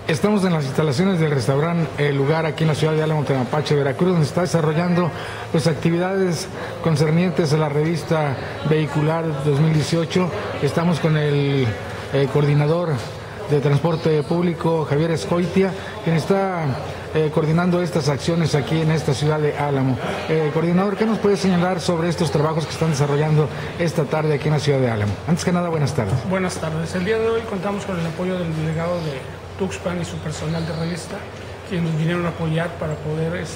Estamos en las instalaciones del restaurante El Lugar aquí en la ciudad de Álamo, Temapache, Veracruz, donde está desarrollando pues actividades concernientes a la revista Vehicular 2018. Estamos con el coordinador de transporte público, Javier Escoitia, quien está coordinando estas acciones aquí en esta ciudad de Álamo. Coordinador, ¿qué nos puede señalar sobre estos trabajos que están desarrollando esta tarde aquí en la ciudad de Álamo? Antes que nada, buenas tardes. Buenas tardes. El día de hoy contamos con el apoyo del delegado de Tuxpan y su personal de revista, quienes nos vinieron a apoyar para poder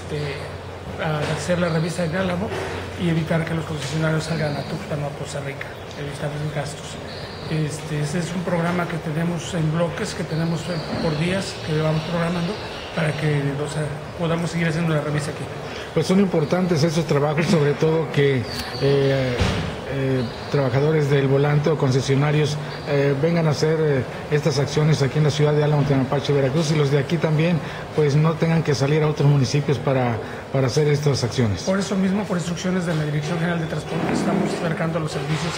hacer la revista en Álamo y evitar que los concesionarios salgan a Tuxpan o a Poza Rica, evitar los gastos. Este es un programa que tenemos en bloques, que tenemos por días, que vamos programando para que podamos seguir haciendo la revista aquí. Pues son importantes esos trabajos, sobre todo que trabajadores del volante o concesionarios vengan a hacer estas acciones aquí en la ciudad de Álamo, Temapache, Veracruz, y los de aquí también pues no tengan que salir a otros municipios para hacer estas acciones. Por eso mismo, por instrucciones de la Dirección General de Transporte, estamos acercando los servicios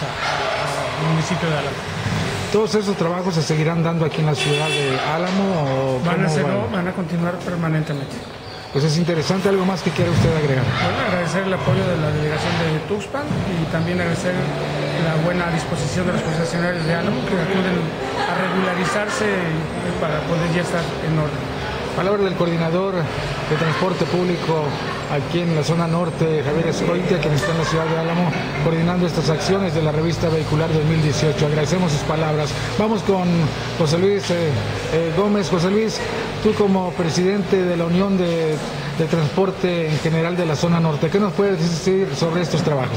al municipio de Álamo. ¿Todos esos trabajos se seguirán dando aquí en la ciudad de Álamo? ¿O van a continuar permanentemente? Pues es interesante. ¿Algo más que quiera usted agregar? Bueno, agradecer el apoyo de la delegación de Tuxpan y también agradecer la buena disposición de los concesionarios de Álamo que acuden a regularizarse para poder ya estar en orden. Palabra del coordinador de transporte público aquí en la zona norte, Javier Escoitia, quien está en la ciudad de Álamo coordinando estas acciones de la revista Vehicular 2018. Agradecemos sus palabras. Vamos con José Luis Gómez. José Luis, tú como presidente de la Unión de Transporte en general de la zona norte, ¿qué nos puedes decir sobre estos trabajos?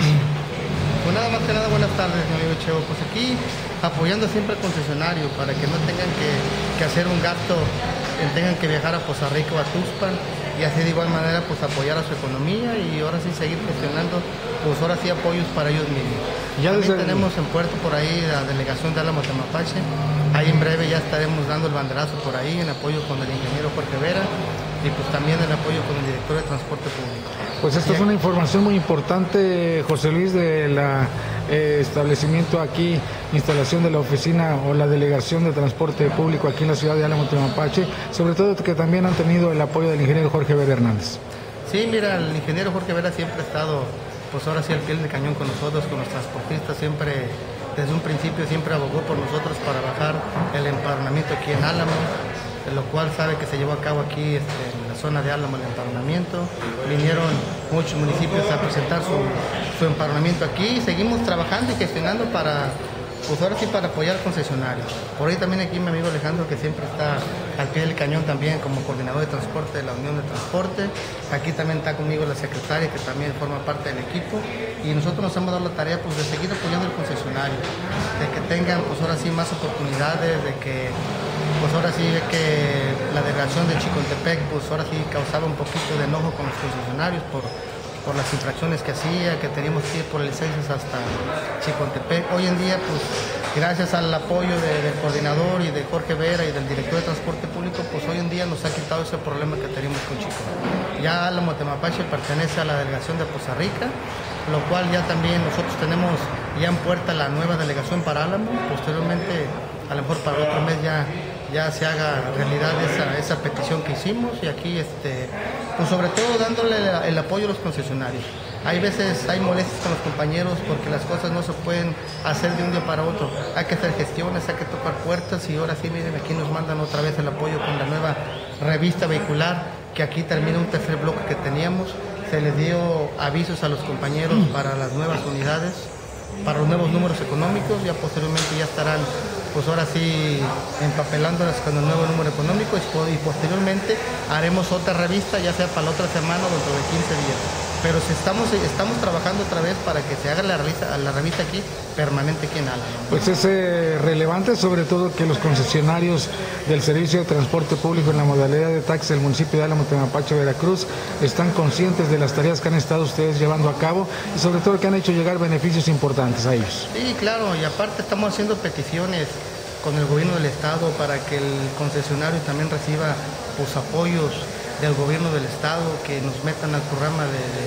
Pues nada más que nada, buenas tardes, mi amigo Chevo. Pues aquí apoyando siempre al concesionario para que no tengan que hacer un gasto, tengan que viajar a Poza Rica o a Tuxpan, y así de igual manera pues apoyar a su economía y ahora sí seguir gestionando, pues ahora sí apoyos para ellos mismos. También tenemos en puerto por ahí la delegación de Álamo Temapache. Ahí en breve ya estaremos dando el banderazo por ahí en apoyo con el ingeniero Jorge Vera y pues también el apoyo con el director de transporte público. Pues esta es una información muy importante, José Luis, de la establecimiento aquí, instalación de la oficina o la delegación de transporte público aquí en la ciudad de Álamo, Temapache, sobre todo que también han tenido el apoyo del ingeniero Jorge Vera Hernández. Sí, mira, el ingeniero Jorge Vera siempre ha estado, pues ahora sí al pie del cañón con nosotros, con los transportistas, siempre, desde un principio siempre abogó por nosotros para bajar el empadronamiento aquí en Álamo, lo cual sabe que se llevó a cabo aquí en la zona de Álamo el empadronamiento. Vinieron muchos municipios a presentar su empadronamiento aquí y seguimos trabajando y gestionando para, pues ahora sí, para apoyar al concesionario. Por ahí también aquí mi amigo Alejandro, que siempre está al pie del cañón también como coordinador de transporte de la Unión de Transporte. Aquí también está conmigo la secretaria, que también forma parte del equipo, y nosotros nos hemos dado la tarea pues de seguir apoyando al concesionario, de que tengan pues ahora sí más oportunidades, de que pues ahora sí ve que la delegación de Chicontepec pues ahora sí causaba un poquito de enojo con los concesionarios por las infracciones que hacía, que teníamos que ir por licencias hasta Chicontepec. Hoy en día, pues gracias al apoyo del coordinador y de Jorge Vera y del director de transporte público, pues hoy en día nos ha quitado ese problema que teníamos con Chico. Ya Álamo Temapache pertenece a la delegación de Poza Rica, lo cual ya también nosotros tenemos ya en puerta la nueva delegación para Álamo. Posteriormente, a lo mejor para otro mes ya se haga realidad esa petición que hicimos, y aquí pues sobre todo dándole el apoyo a los concesionarios. Hay veces hay molestias con los compañeros porque las cosas no se pueden hacer de un día para otro. Hay que hacer gestiones, hay que tocar puertas, y ahora sí, miren, aquí nos mandan otra vez el apoyo con la nueva revista vehicular, que aquí termina un tercer bloque que teníamos. Se les dio avisos a los compañeros para las nuevas unidades, para los nuevos números económicos. Ya posteriormente ya estarán pues ahora sí empapelándolas con el nuevo número económico, y posteriormente haremos otra revista, ya sea para la otra semana o dentro de 15 días. Pero estamos trabajando otra vez para que se haga la revista aquí, permanente aquí en Álamo. Pues es relevante, sobre todo que los concesionarios del servicio de transporte público en la modalidad de taxi del municipio de Álamo, Temapache, Veracruz, están conscientes de las tareas que han estado ustedes llevando a cabo, y sobre todo que han hecho llegar beneficios importantes a ellos. Sí, claro, y aparte estamos haciendo peticiones con el gobierno del estado para que el concesionario también reciba pues apoyos del gobierno del estado, que nos metan al programa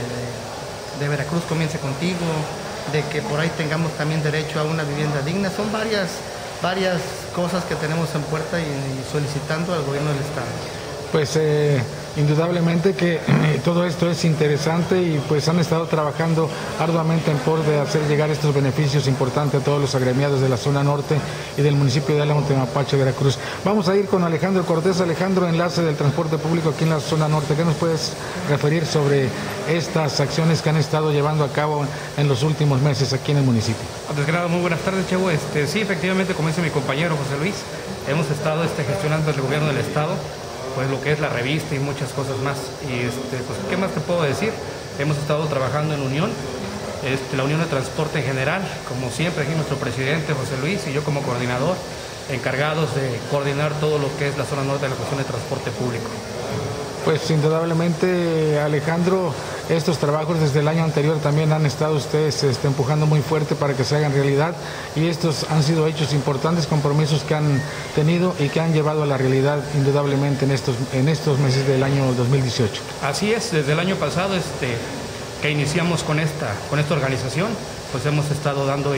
de Veracruz Comience Contigo, de que por ahí tengamos también derecho a una vivienda digna. Son varias varias cosas que tenemos en puerta y solicitando al gobierno del estado. Pues indudablemente que todo esto es interesante y pues han estado trabajando arduamente en por de hacer llegar estos beneficios importantes a todos los agremiados de la zona norte y del municipio de Álamo, Temapache, Veracruz. Vamos a ir con Alejandro Cortés. Alejandro, enlace del transporte público aquí en la zona norte. ¿Qué nos puedes referir sobre estas acciones que han estado llevando a cabo en los últimos meses aquí en el municipio? Antes que nada, muy buenas tardes, Chevo. Sí, efectivamente, como dice mi compañero José Luis, hemos estado gestionando el gobierno del estado pues lo que es la revista y muchas cosas más. Y pues, ¿qué más te puedo decir? Hemos estado trabajando en unión, la Unión de Transporte en general, como siempre aquí nuestro presidente José Luis y yo como coordinador, encargados de coordinar todo lo que es la zona norte de la cuestión de transporte público. Pues indudablemente, Alejandro, estos trabajos desde el año anterior también han estado ustedes empujando muy fuerte para que se hagan realidad, y estos han sido hechos importantes, compromisos que han tenido y que han llevado a la realidad indudablemente en estos meses del año 2018. Así es, desde el año pasado que iniciamos con esta organización, pues hemos estado dando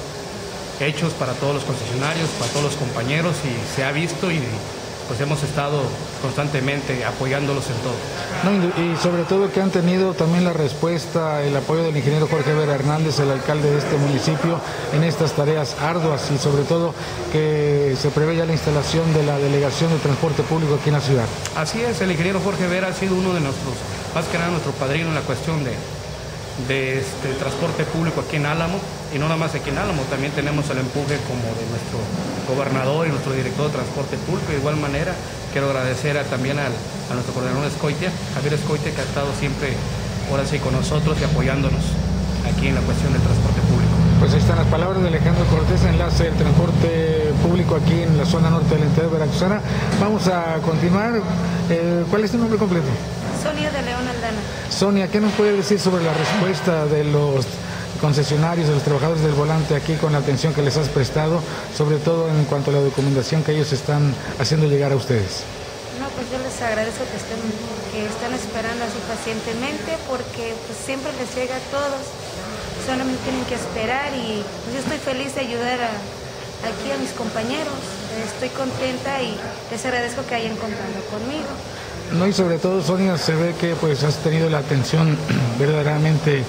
hechos para todos los concesionarios, para todos los compañeros, y se ha visto y pues hemos estado constantemente apoyándolos en todo. No, y sobre todo que han tenido también la respuesta, el apoyo del ingeniero Jorge Vera Hernández, el alcalde de este municipio, en estas tareas arduas, y sobre todo que se prevé ya la instalación de la delegación de transporte público aquí en la ciudad. Así es, el ingeniero Jorge Vera ha sido uno de nuestros, más que nada nuestro padrino en la cuestión de transporte público aquí en Álamo, y no nada más aquí en Álamo, también tenemos el empuje como de nuestro gobernador y nuestro director de transporte público. De igual manera quiero agradecer también a nuestro coordinador Javier Escoitia, que ha estado siempre ahora sí con nosotros y apoyándonos aquí en la cuestión del transporte público. Pues ahí están las palabras de Alejandro Cortés, enlace del transporte público aquí en la zona norte de la entidad veracruzana. Vamos a continuar. ¿Cuál es tu nombre completo? Sonia de León Aldana. Sonia, ¿qué nos puede decir sobre la respuesta de los concesionarios, de los trabajadores del volante aquí, con la atención que les has prestado, sobre todo en cuanto a la documentación que ellos están haciendo llegar a ustedes? No, pues yo les agradezco que estén esperando así pacientemente, porque pues siempre les llega a todos, solamente tienen que esperar, y pues yo estoy feliz de ayudar aquí a mis compañeros. Estoy contenta y les agradezco que hayan contado conmigo. No, y sobre todo, Sonia, se ve que pues has tenido la atención verdaderamente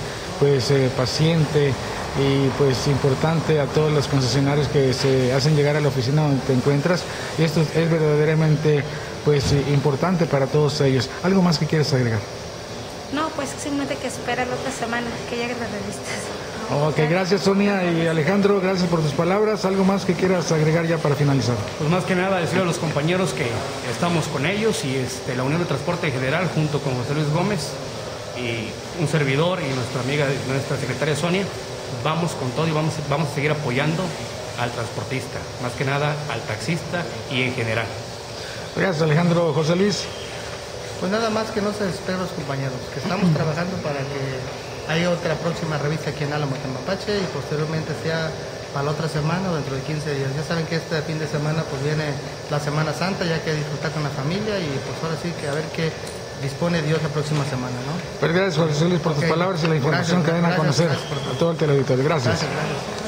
paciente y pues importante a todos los concesionarios que se hacen llegar a la oficina donde te encuentras, y esto es verdaderamente pues importante para todos ellos. ¿Algo más que quieres agregar? No, pues simplemente que espera la otra semana que lleguen las revistas. Ok, gracias, Sonia. Y Alejandro, gracias por tus palabras. ¿Algo más que quieras agregar ya para finalizar? Pues más que nada decirle a los compañeros que estamos con ellos, y la Unión de Transporte en general, junto con José Luis Gómez y un servidor y nuestra amiga, nuestra secretaria Sonia, vamos con todo y vamos a seguir apoyando al transportista, más que nada al taxista y en general. Gracias, Alejandro. José Luis. Pues nada más que no se desesperen los compañeros, que estamos trabajando para que haya otra próxima revista aquí en Álamo, Temapache, y posteriormente sea para la otra semana o dentro de 15 días. Ya saben que este fin de semana pues viene la Semana Santa, ya que disfrutar con la familia, y pues ahora sí que a ver qué dispone Dios la próxima semana, ¿no? Pues gracias, José Luis, por tus palabras y la información que den a conocer a todo el teleauditorio. Gracias. Gracias.